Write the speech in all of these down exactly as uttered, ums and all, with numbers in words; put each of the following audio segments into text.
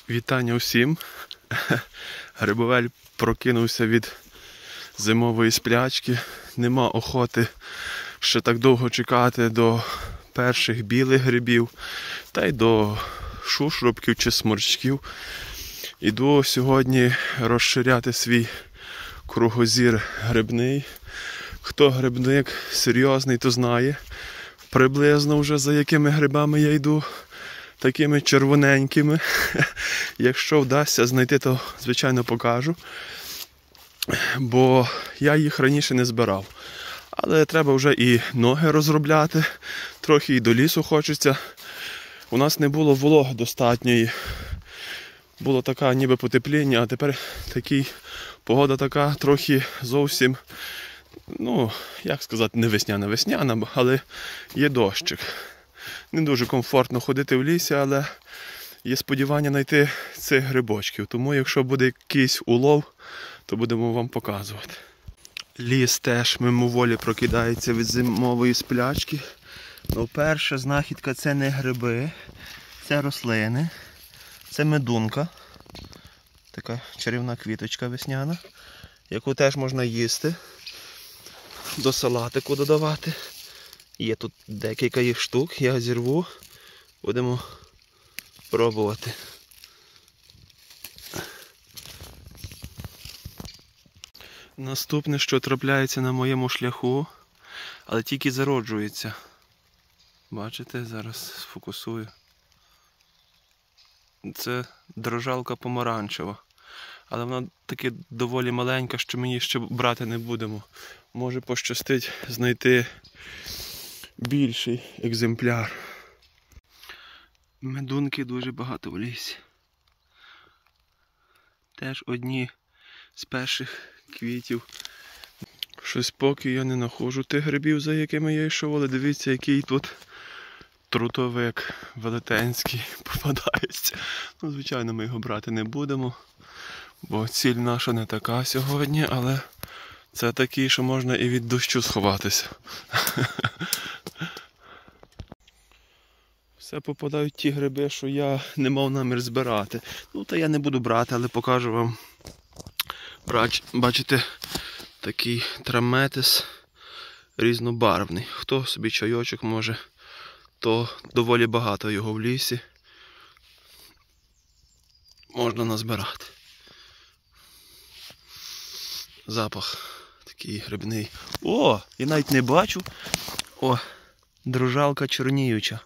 Вітання усім. Грибовель прокинувся від зимової сплячки. Нема охоти ще так довго чекати до перших білих грибів, та й до шушрубків чи сморчків. Іду сьогодні розширяти свій кругозір грибний. Хто грибник серйозний, то знає приблизно вже за якими грибами я йду. Такими червоненькими. Якщо вдасться знайти, то звичайно покажу. Бо я їх раніше не збирав. Але треба вже і ноги розробляти. Трохи і до лісу хочеться. У нас не було вологи достатньої. Було таке ніби потепління, а тепер такий, погода така трохи зовсім, ну, як сказати, не весняна-весняна, але є дощик. Не дуже комфортно ходити в лісі, але є сподівання знайти цих грибочків. Тому якщо буде якийсь улов, то будемо вам показувати. Ліс теж мимоволі прокидається від зимової сплячки. Ну, перша знахідка — це не гриби, це рослини, це медунка. Така чарівна квіточка весняна, яку теж можна їсти, до салатику додавати. Є тут декілька їх штук, я зірву, будемо пробувати. Наступне, що трапляється на моєму шляху, але тільки зароджується. Бачите, зараз сфокусую. Це дрожжалка помаранчева. Але вона таки доволі маленька, що ми її ще брати не будемо. Може пощастить знайти більший екземпляр. Медунки дуже багато в лісі. Теж одні з перших квітів. Щось поки я не знаходжу тих грибів, за якими я йшов, але дивіться, який тут трутовик велетенський попадається. Ну, звичайно, ми його брати не будемо, бо ціль наша не така сьогодні, але це такий, що можна і від дощу сховатися. Все попадають ті гриби, що я не мав намір збирати. Ну, та я не буду брати, але покажу вам. Бачите, такий траметис різнобарвний. Хто собі чайочок може, то доволі багато його в лісі. Можна назбирати. Запах такий грибний. О, я навіть не бачу. О, дрожжалка чорніюча.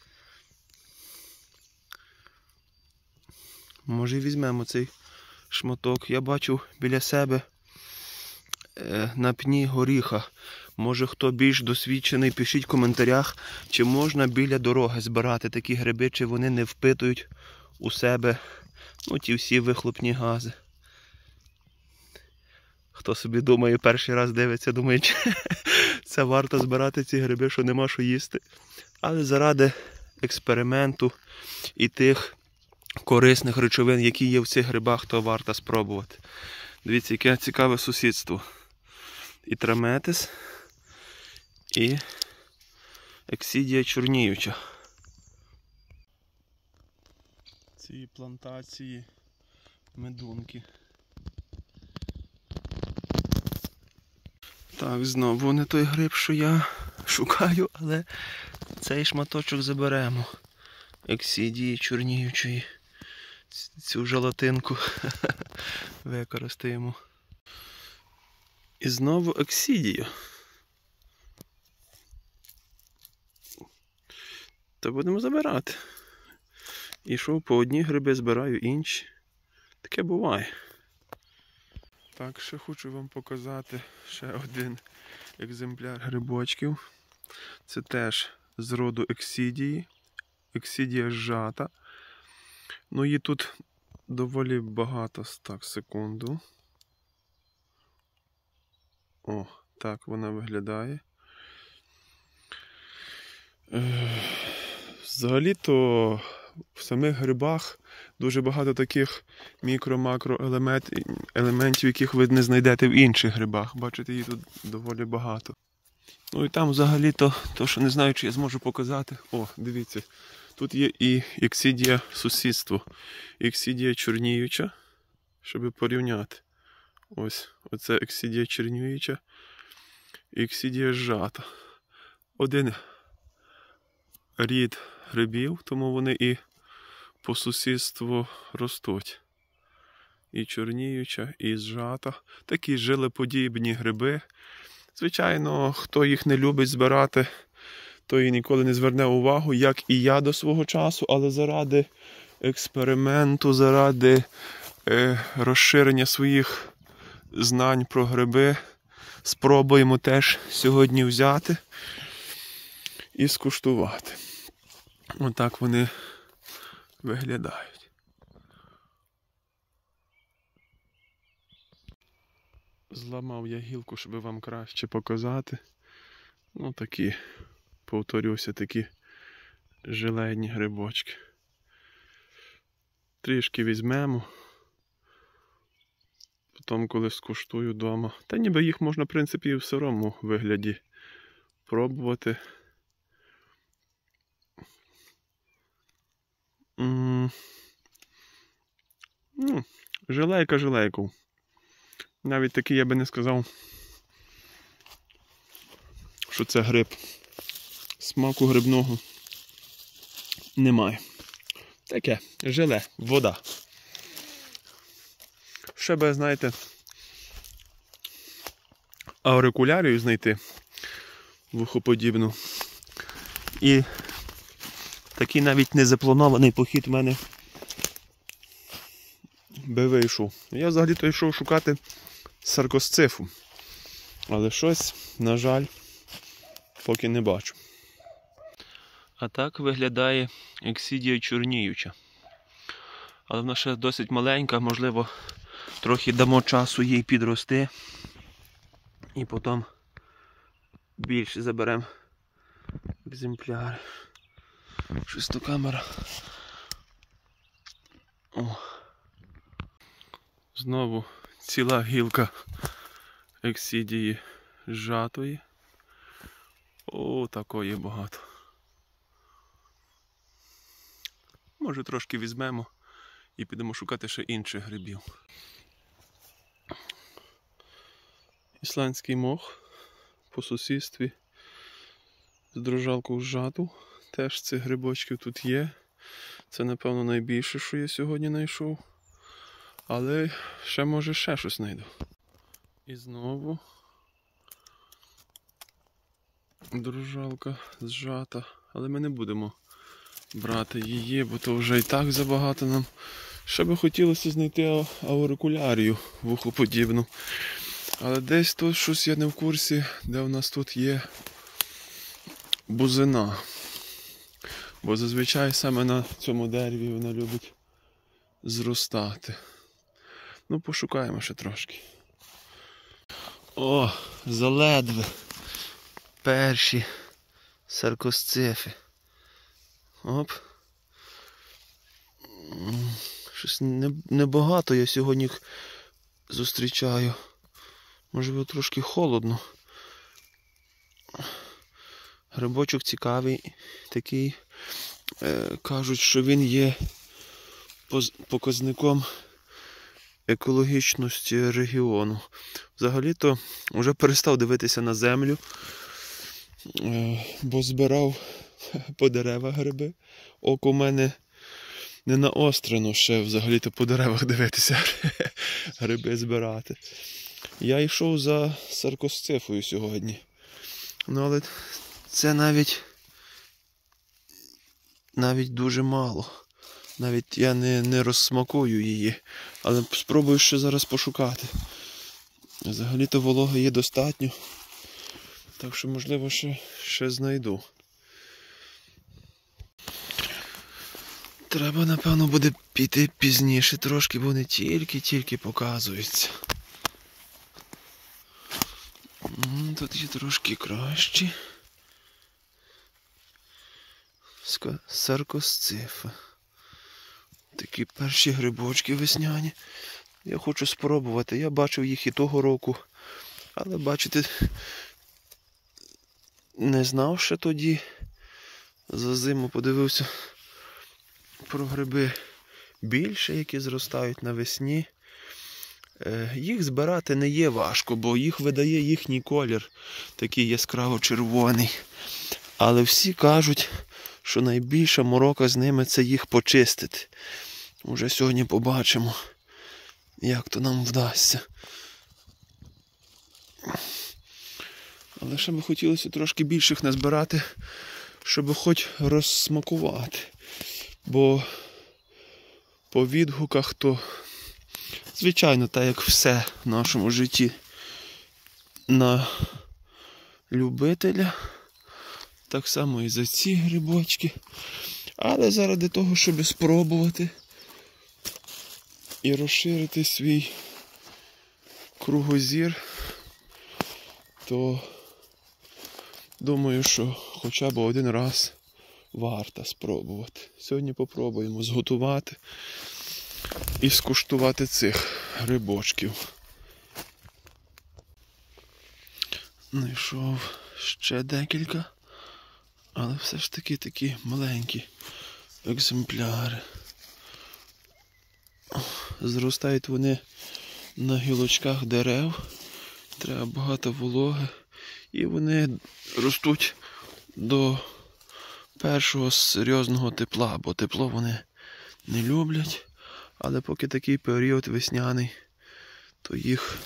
Може, візьмемо цей шматок. Я бачу біля себе е, на пні горіха. Може, хто більш досвідчений, пишіть в коментарях, чи можна біля дороги збирати такі гриби, чи вони не впитують у себе, ну, ті всі вихлопні гази. Хто собі думає, перший раз дивиться, думає, чи це варто збирати ці гриби, що нема що їсти. Але заради експерименту і тих корисних речовин, які є в цих грибах, то варто спробувати. Дивіться, яке цікаве сусідство. І траметис, і ексидія чорніюча. Ці плантації медунки. Так, знову не той гриб, що я шукаю, але цей шматочок заберемо. Ексидії чорніючої. Цю желатинку використаємо. І знову ексидію. Та будемо забирати. Ішов по одні гриби, збираю інші. Таке буває. Так, ще хочу вам показати ще один екземпляр грибочків. Це теж з роду ексидії. Ексидія зжата. Ну, її тут доволі багато. Так, секунду. О, так вона виглядає. Взагалі-то в самих грибах дуже багато таких мікро-макро-елементів, яких ви не знайдете в інших грибах. Бачите, її тут доволі багато. Ну і там взагалі-то, то, що не знаю, чи я зможу показати. О, дивіться, Тут є і іксидія сусідство, іксидія чорніюча, щоб порівняти. Ось, оце іксидія чорніюча, іксидія зжата. Один рід грибів, тому вони і по сусідству ростуть. І чорніюча, і зжата. Такі жилеподібні гриби. Звичайно, хто їх не любить збирати, той ніколи не зверне увагу, як і я до свого часу, але заради експерименту, заради е, розширення своїх знань про гриби спробуємо теж сьогодні взяти і скуштувати. Отак вони виглядають. Зламав я гілку, щоб вам краще показати. Ну такі, повторюся, такі желейні грибочки. Трішки візьмемо. Потім, коли скуштую вдома. Та ніби їх можна, в принципі, і в сирому вигляді пробувати. М-м- ну, желейка желейку. Навіть такий я би не сказав, що це гриб. Смаку грибного немає. Таке, желе, вода. Ще би, знаєте, аурикулярію знайти вухоподібну. І такий навіть незапланований похід в мене би вийшов. Я взагалі-то йшов шукати саркосцифу. Але щось, на жаль, поки не бачу. А так виглядає іксидія чорніюча. Але вона ще досить маленька, можливо, трохи дамо часу їй підрости. І потім більше заберемо екземпляри. Щось то камера. О. Знову ціла гілка іксидії зжатої. О, такої багато. Може трошки візьмемо і підемо шукати ще інших грибів. Ісландський мох по сусідстві з дрожжалку зжату. Теж цих грибочків тут є. Це, напевно, найбільше, що я сьогодні знайшов. Але ще, може, ще щось знайду. І знову дрожжалка зжата. Але ми не будемо брати її, бо то вже і так забагато нам. Ще би хотілося знайти аурикулярію вухоподібну. Але десь тут щось я не в курсі, де у нас тут є бузина. Бо зазвичай саме на цьому дереві вона любить зростати. Ну, пошукаємо ще трошки. О, заледве перші саркосцифи. Оп. Щось небагато я сьогодні їх зустрічаю. Можливо, трошки холодно. Грибочок цікавий, такий. Е, кажуть, що він є показником екологічності регіону. Взагалі-то вже перестав дивитися на землю, е, бо збирав по деревах гриби. Око в мене не наострено ще взагалі-то по деревах дивитися, гриби збирати. Я йшов за саркосцифою сьогодні. Ну, але це навіть навіть дуже мало. Навіть я не, не розсмакую її. Але спробую ще зараз пошукати. Взагалі-то вологи є достатньо. Так що, можливо, ще, ще знайду. Треба, напевно, буде піти пізніше трошки, бо вони тільки-тільки показуються. Тут є трошки кращі. Саркосцифа. Такі перші грибочки весняні. Я хочу спробувати. Я бачив їх і того року. Але, бачите, не знав ще тоді. За зиму подивився про гриби більше, які зростають навесні. Їх збирати не є важко, бо їх видає їхній колір, такий яскраво-червоний. Але всі кажуть, що найбільша морока з ними – це їх почистити. Уже сьогодні побачимо, як то нам вдасться. Але ще би хотілося трошки більших назбирати, щоб хоч розсмакувати. Бо по відгуках то, звичайно, так як все в нашому житті, на любителя, так само і за ці грибочки. Але заради того, щоб спробувати і розширити свій кругозір, то думаю, що хоча б один раз варто спробувати. Сьогодні попробуємо зготувати і скуштувати цих грибочків. Знайшов ще декілька, але все ж таки такі маленькі екземпляри. Зростають вони на гілочках дерев, треба багато вологи, і вони ростуть до першого серйозного тепла, бо тепло вони не люблять, але поки такий період весняний, то їх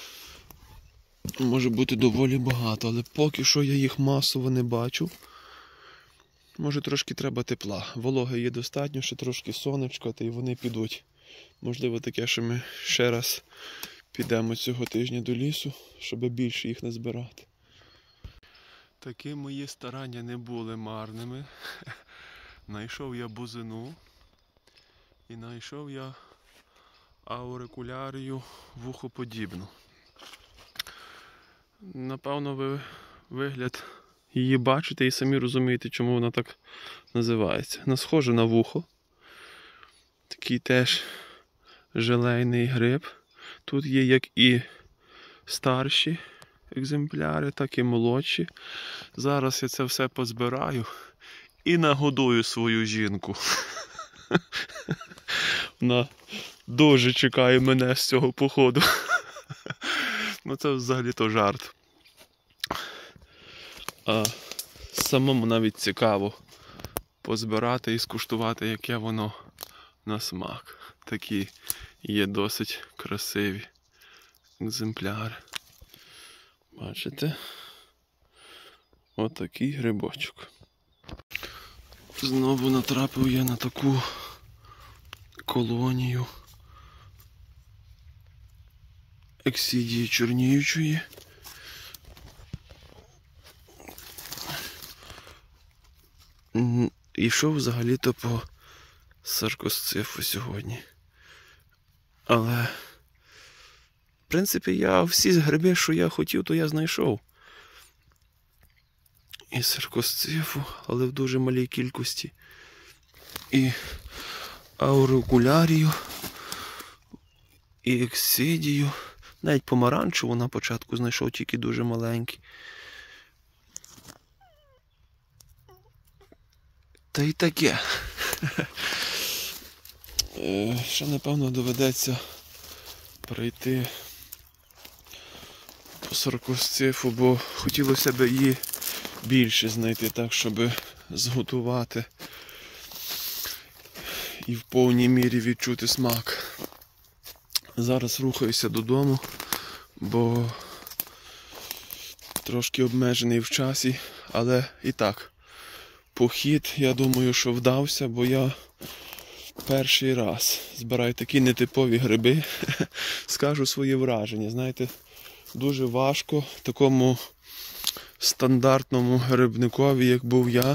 може бути доволі багато, але поки що я їх масово не бачу. Може трошки треба тепла, вологи є достатньо, ще трошки сонечка, та й вони підуть. Можливо таке, що ми ще раз підемо цього тижня до лісу, щоб більше їх назбирати. Такі мої старання не були марними. Найшов я бузину і знайшов я аурикулярію вухоподібну. Напевно, ви вигляд її бачите і самі розумієте, чому вона так називається. Вона схожа на вухо. Такий теж желейний гриб. Тут є як і старші екземпляри, так і молодші. Зараз я це все позбираю і нагодую свою жінку. Вона дуже чекає мене з цього походу. Ну це взагалі-то жарт. А самому навіть цікаво позбирати і скуштувати, яке воно на смак. Такі є досить красиві екземпляри. Бачите? Отакий грибочок. Знову натрапив я на таку колонію ексидії чорніючої. Ішов взагалі-то по саркосцифу сьогодні. Але, в принципі, я всі гриби, що я хотів, то я знайшов. І саркосцифу, але в дуже малій кількості. І аурикулярію, і ексидію. Навіть помаранчеву на початку знайшов, тільки дуже маленький. Та й таке. Ще, напевно, доведеться пройти по саркосцифу, бо хотілося б її більше знайти, так, щоб зготувати і в повній мірі відчути смак. Зараз рухаюся додому, бо трошки обмежений в часі, але і так, похід, я думаю, що вдався, бо я перший раз збираю такі нетипові гриби. Скажу свої враження. Знаєте, дуже важко такому стандартному грибникові, як був я,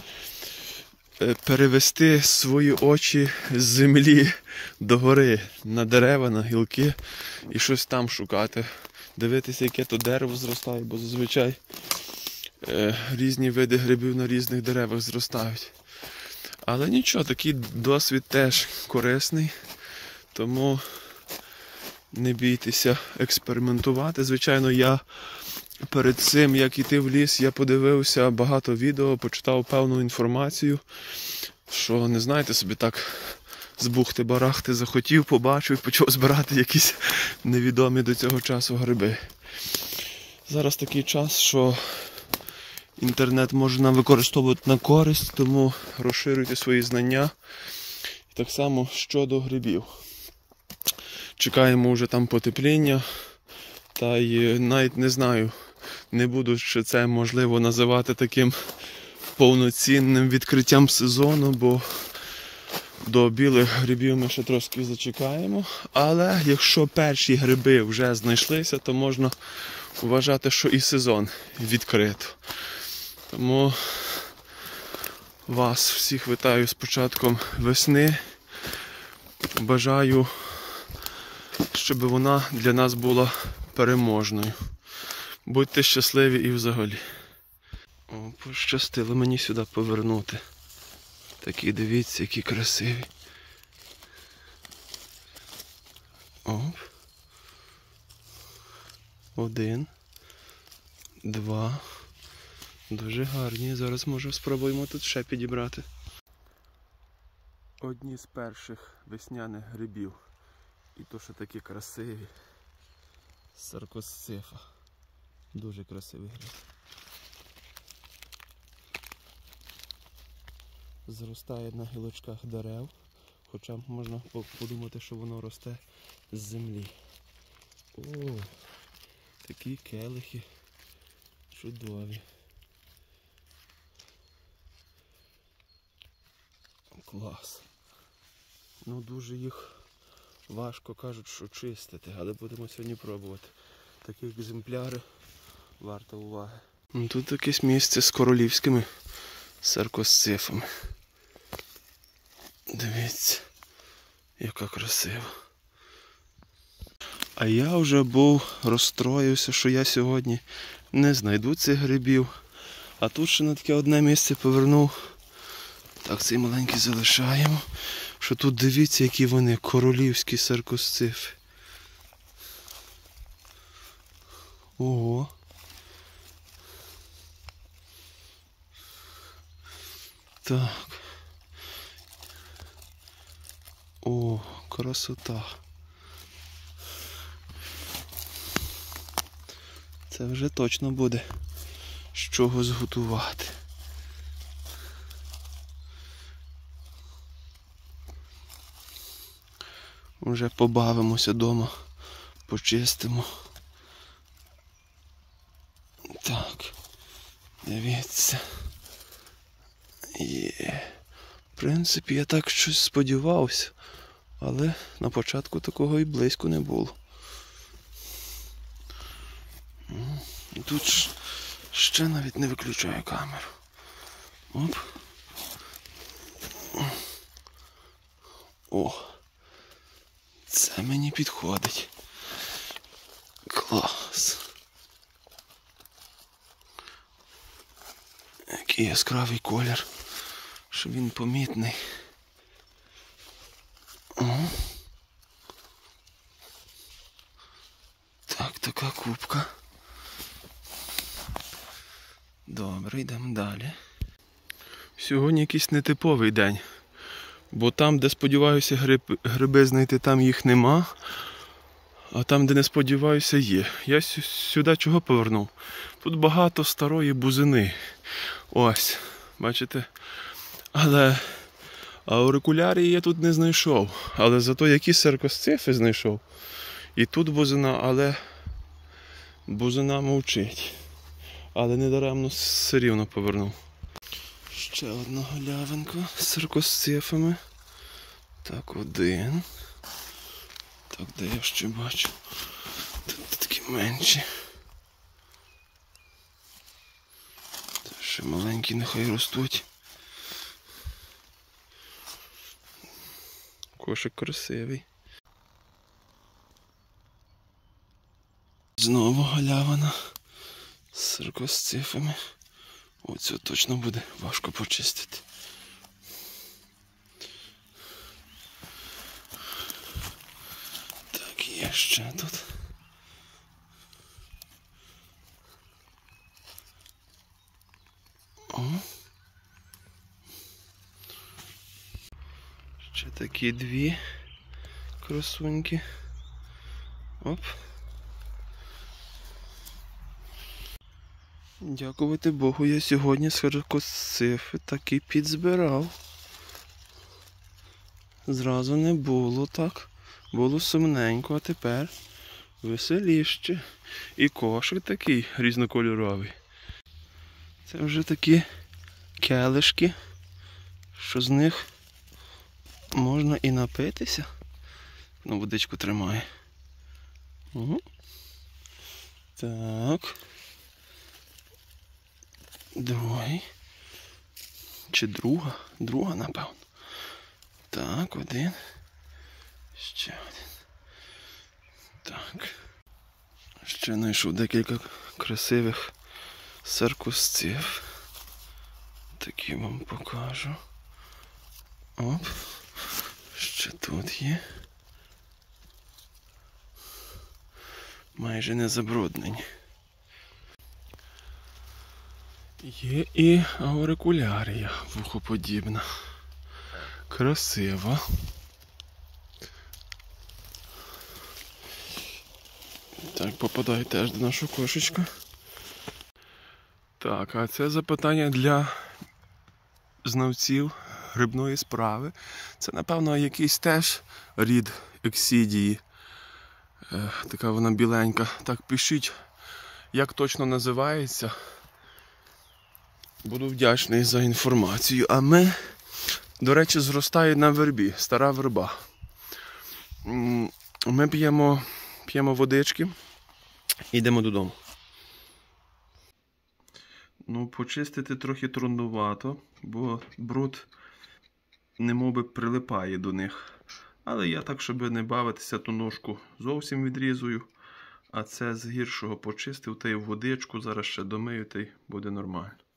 перевести свої очі з землі до гори, на дерева, на гілки і щось там шукати. Дивитися, яке то дерево зростає, бо зазвичай е, різні види грибів на різних деревах зростають. Але нічого, такий досвід теж корисний, тому не бійтеся експериментувати. Звичайно, я перед цим, як йти в ліс, я подивився багато відео, почитав певну інформацію, що не знаєте собі так з бухти-барахти захотів, побачив, почав збирати якісь невідомі до цього часу гриби. Зараз такий час, що інтернет можна використовувати на користь, тому розширюйте свої знання. І так само щодо грибів. Чекаємо вже там потепління, та й навіть не знаю, не буду, чи це можливо називати таким повноцінним відкриттям сезону, бо до білих грибів ми ще трошки зачекаємо. Але якщо перші гриби вже знайшлися, то можна вважати, що і сезон відкрито. Тому вас всіх вітаю з початком весни. Бажаю, щоб вона для нас була переможною. Будьте щасливі і взагалі. О, пощастило мені сюди повернути. Такі, дивіться, які красиві. Оп. Один. Два. Дуже гарні. Зараз, може, спробуємо тут ще підібрати. Одні з перших весняних грибів. І то, що такі красиві. Саркосцефа. Дуже красивий гриб. Зростає на гілочках дерев, хоча можна подумати, що воно росте з землі. О, такі келихи чудові. Клас. Ну дуже їх важко, кажуть, що чистити, але будемо сьогодні пробувати. Такі екземпляри варто уваги. Тут якесь місце з королівськими саркосцефами. Дивіться, яка красива. А я вже був розстроївся, що я сьогодні не знайду цих грибів. А тут ще на таке одне місце повернув. Так, цей маленький залишаємо. Що тут дивіться, які вони королівські саркосцефи. Ого. Так. О, красота. Це вже точно буде з чого зготувати. Вже побавимося вдома, почистимо. Так, дивіться. Є. В принципі, я так щось сподівався, але на початку такого і близько не було. Тут ще навіть не виключаю камеру. Оп. О, це мені підходить. Клас. Який яскравий колір, що він помітний. О. Так, така кубка. Добре, йдемо далі. Сьогодні якийсь нетиповий день. Бо там, де сподіваюся гриб, гриби знайти, там їх нема. А там, де не сподіваюся, є. Я сюди чого повернув? Тут багато старої бузини. Ось, бачите? Але аурикулярії я тут не знайшов. Але зато які саркосцефи знайшов. І тут бузина, але бузина мовчить. Але недаремно все рівно повернув. Ще одна галявинка з саркосцефами. Так, один. Так, де я ще бачу? Тут такі менші. Ще маленькі нехай ростуть. Кошик красивий. Знову галявина з саркосцефами. Оце точно буде важко почистити. Так, є ще тут. О. такі дві красуньки. Оп. Дякувати Богу, я сьогодні саркоцифи таки підзбирав. Зразу не було так. Було сумненько, а тепер веселіще. І кошик такий різнокольоровий. Це вже такі келишки, що з них можна і напитися. Ну, водичку тримає. Угу. Так. Другий. Чи друга? Друга, напевно. Так, один. Ще один. Так. Ще знайшов декілька красивих саркосців. Такі вам покажу. Оп. Ще тут є. Майже не забруднені. Є і аурикулярія вухоподібна. Красива. Так, попадає теж до нашого кошечка. Так, а це запитання для знавців грибної справи. Це, напевно, якийсь теж рід ексидії. Е, така вона біленька. Так, пишіть, як точно називається. Буду вдячний за інформацію. А ми, до речі, зростає на вербі. Стара верба. Ми п'ємо, п'ємо водички і йдемо додому. Ну, почистити трохи трудновато, бо бруд немовби прилипає до них. Але я так, щоб не бавитися, ту ножку зовсім відрізую. А це з гіршого почистив, та й водичку зараз ще домию, та й буде нормально.